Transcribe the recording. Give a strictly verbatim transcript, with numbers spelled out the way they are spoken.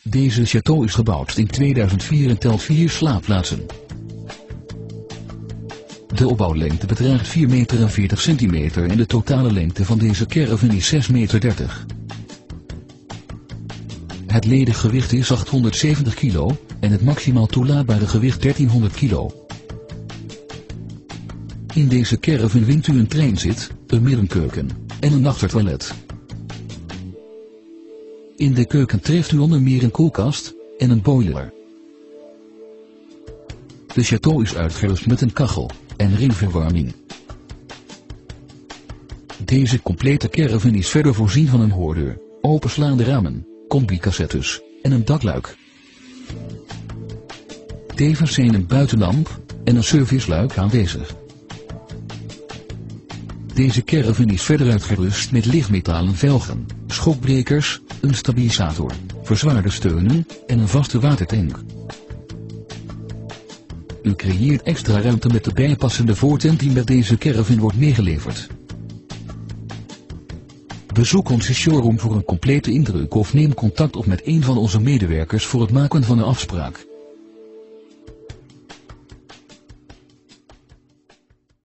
Deze château is gebouwd in tweeduizend vier en telt vier slaapplaatsen. De opbouwlengte bedraagt vier meter en veertig centimeter en de totale lengte van deze caravan is zes meter dertig. Het ledig gewicht is achthonderdzeventig kilo en het maximaal toelaatbare gewicht dertienhonderd kilo. In deze caravan vindt u een treinzit, een middenkeuken en een achtertoilet. In de keuken treft u onder meer een koelkast en een boiler. De château is uitgerust met een kachel en ringverwarming. Deze complete caravan is verder voorzien van een hoordeur, openslaande ramen, combi-cassettes en een dakluik. Tevens zijn een buitenlamp en een serviceluik aanwezig. Deze caravan is verder uitgerust met lichtmetalen velgen, schokbrekers, een stabilisator, verzwaarde steunen en een vaste watertank. U creëert extra ruimte met de bijpassende voortent die met deze caravan wordt meegeleverd. Bezoek onze showroom voor een complete indruk of neem contact op met een van onze medewerkers voor het maken van een afspraak.